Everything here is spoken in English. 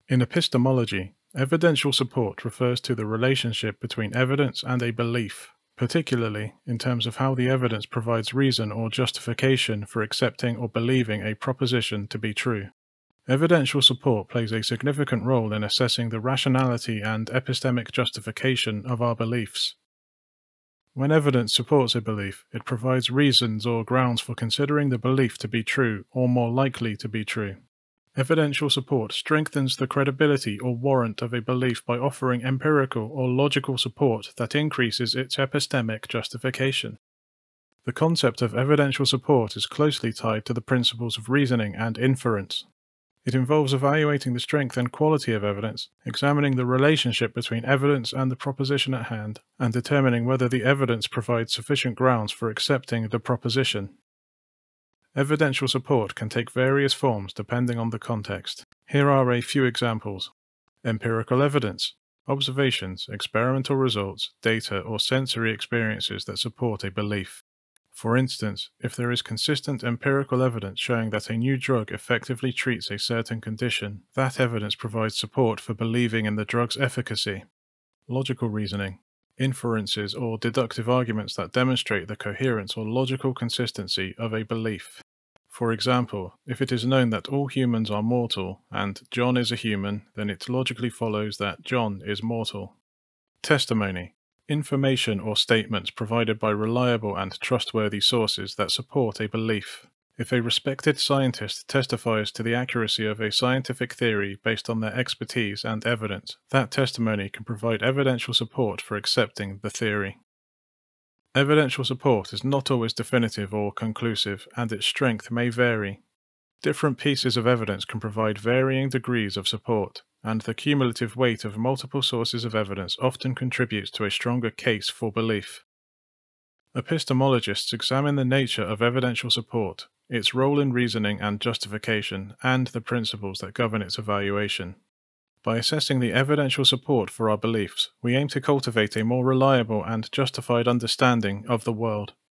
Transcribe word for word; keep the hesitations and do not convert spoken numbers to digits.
In epistemology, evidential support refers to the relationship between evidence and a belief, particularly in terms of how the evidence provides reason or justification for accepting or believing a proposition to be true. Evidential support plays a significant role in assessing the rationality and epistemic justification of our beliefs. When evidence supports a belief, it provides reasons or grounds for considering the belief to be true or more likely to be true. Evidential support strengthens the credibility or warrant of a belief by offering empirical or logical support that increases its epistemic justification. The concept of evidential support is closely tied to the principles of reasoning and inference. It involves evaluating the strength and quality of evidence, examining the relationship between evidence and the proposition at hand, and determining whether the evidence provides sufficient grounds for accepting the proposition. Evidential support can take various forms depending on the context. Here are a few examples. Empirical evidence: observations, experimental results, data, or sensory experiences that support a belief. For instance, if there is consistent empirical evidence showing that a new drug effectively treats a certain condition, that evidence provides support for believing in the drug's efficacy. Logical reasoning: inferences or deductive arguments that demonstrate the coherence or logical consistency of a belief. For example, if it is known that all humans are mortal and John is a human, then it logically follows that John is mortal. Testimony: information or statements provided by reliable and trustworthy sources that support a belief. If a respected scientist testifies to the accuracy of a scientific theory based on their expertise and evidence, that testimony can provide evidential support for accepting the theory. Evidential support is not always definitive or conclusive, and its strength may vary. Different pieces of evidence can provide varying degrees of support, and the cumulative weight of multiple sources of evidence often contributes to a stronger case for belief. Epistemologists examine the nature of evidential support, its role in reasoning and justification, and the principles that govern its evaluation. By assessing the evidential support for our beliefs, we aim to cultivate a more reliable and justified understanding of the world.